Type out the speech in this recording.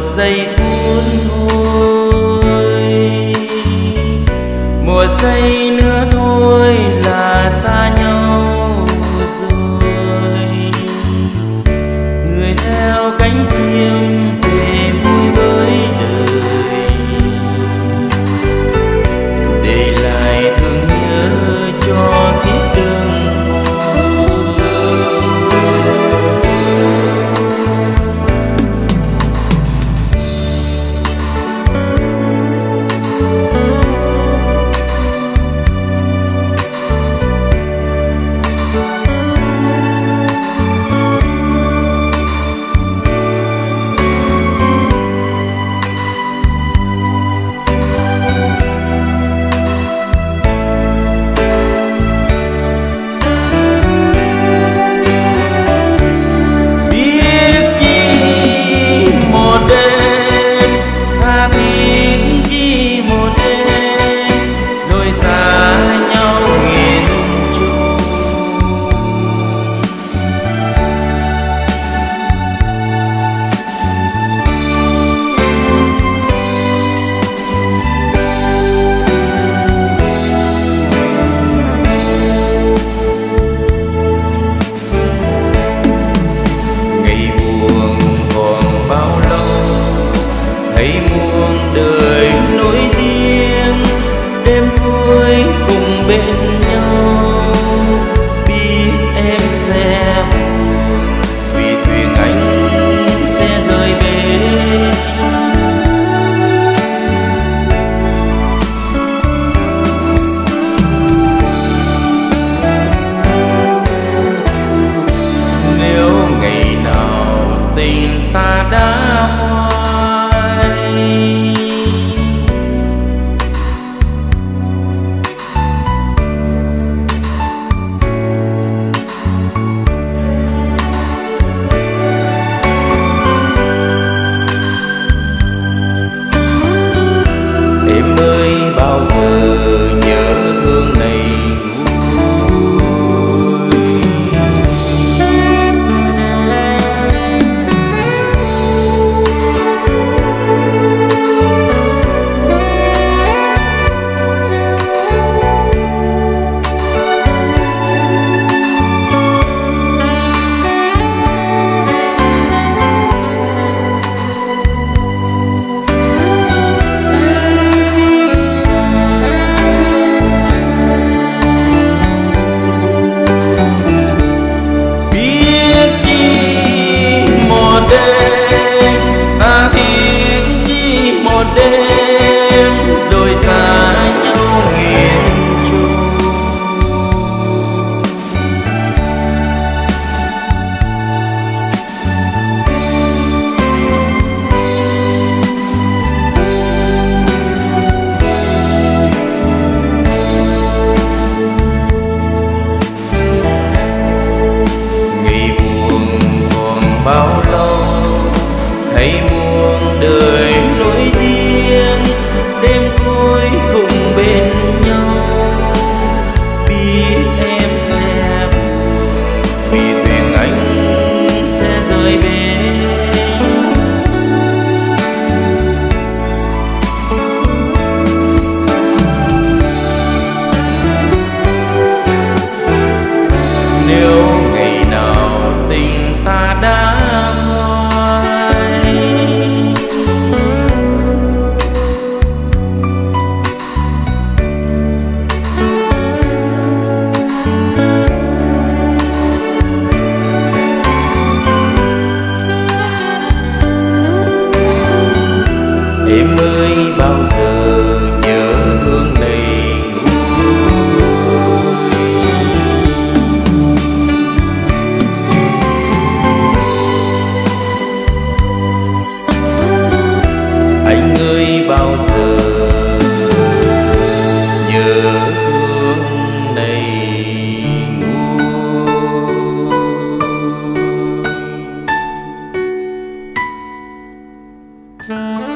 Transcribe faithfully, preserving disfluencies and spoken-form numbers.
giây phút thôi, một giây nữa thôi là xa nhau rồi. Người theo cánh chim về vui với đời, để lại thương nhớ cho kiếp đường thấy muôn đời nỗi tiếng, đêm cuối cùng bên nhau. Biết em sẽ buồn vì thuyền anh sẽ rời bến. Nếu ngày nào tình ta đã em ơi, bao giờ nhớ thương này đêm rồi xa nhau nghiền chung. Ngày buồn còn bao lâu, thấy muôn đời nỗi tiếng, đêm cuối cùng bên nhau. Biết em sẽ buồn vì thuyền anh sẽ rời bến. Nếu ngày nào tình ta đã em ơi, bao giờ nhớ thương này anh ơi, bao giờ nhớ thương này ngu.